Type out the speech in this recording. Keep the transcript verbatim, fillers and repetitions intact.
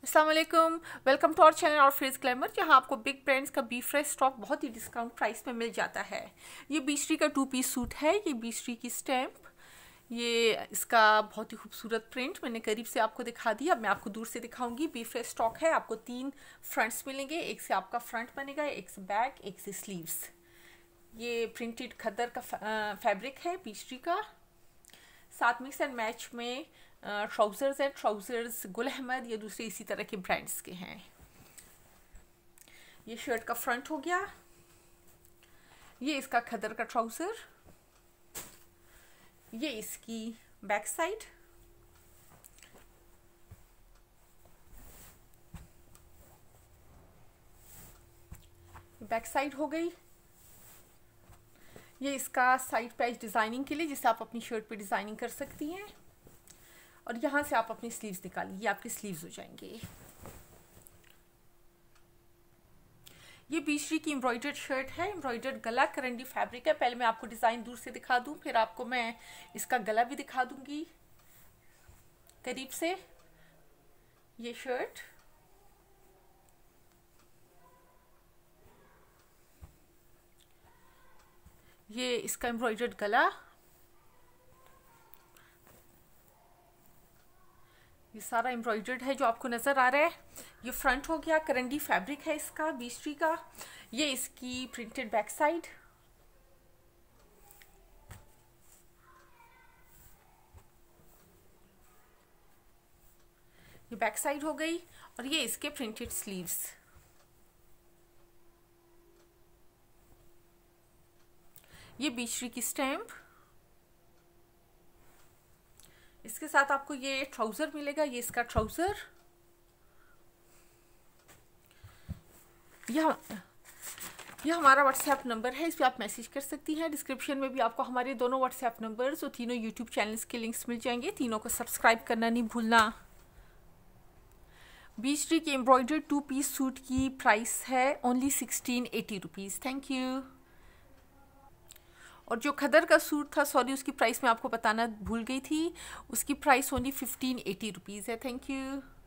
अस्सलाम वालेकुम, welcome to our channel और फ्रेज ग्लैमर, जहां आपको बिग ब्रांड्स का बी फ्रेश स्टॉक बहुत ही डिस्काउंट प्राइस में मिल जाता है। ये बीसरी का टू पीस सूट है, ये बीसरी की स्टैम्प, ये इसका बहुत ही खूबसूरत प्रिंट मैंने करीब से आपको दिखा दिया। अब मैं आपको दूर से दिखाऊंगी। बी फ्रेश स्टॉक है, आपको तीन फ्रंट्स मिलेंगे, एक से आपका फ्रंट बनेगा, एक से बैक, एक से स्लीव्स। ये प्रिंटेड खद्दर का फैब्रिक है बीसरी का। साथ मिक्स एंड मैच में ट्राउजर्स है, ट्राउजर्स गुल अहमद, ये दूसरे इसी तरह के ब्रांड्स के हैं। ये शर्ट का फ्रंट हो गया, ये इसका खद्दर का ट्राउजर, ये इसकी बैक साइड, बैक साइड हो गई। ये इसका साइड पैच डिजाइनिंग के लिए, जिससे आप अपनी शर्ट पे डिजाइनिंग कर सकती हैं। और यहाँ से आप अपनी स्लीव्स निकालिए, ये आपकी स्लीव्स हो जाएंगे। ये बीसरी की एम्ब्रॉयडर्ड शर्ट है, एम्ब्रॉयडर्ड गला, करंडी फैब्रिक है। पहले मैं आपको डिज़ाइन दूर से दिखा दूं, फिर आपको मैं इसका गला भी दिखा दूंगी करीब से। ये शर्ट, ये इसका एम्ब्रॉयडर्ड गला, ये सारा एम्ब्रॉयडर्ड है जो आपको नजर आ रहा है। ये फ्रंट हो गया, करंडी फैब्रिक है इसका बीसरी का। ये इसकी प्रिंटेड बैक साइड, ये बैक साइड हो गई। और ये इसके प्रिंटेड स्लीव्स। ये बीसरी की स्टैम्प, इसके साथ आपको ये ट्राउजर मिलेगा, ये इसका ट्राउजर। यह यह हमारा व्हाट्सएप नंबर है, इस पर आप मैसेज कर सकती हैं। डिस्क्रिप्शन में भी आपको हमारे दोनों व्हाट्सएप नंबर्स और तीनों यूट्यूब चैनल्स के लिंक्स मिल जाएंगे। तीनों को सब्सक्राइब करना नहीं भूलना। बीसरी की एम्ब्रॉयडर्ड टू पीस सूट की प्राइस है only sixteen eighty rupees. Thank you. और जो खदर का सूट था, सॉरी, उसकी प्राइस मैं आपको बताना भूल गई थी, उसकी price only fifteen eighty rupees है। Thank you.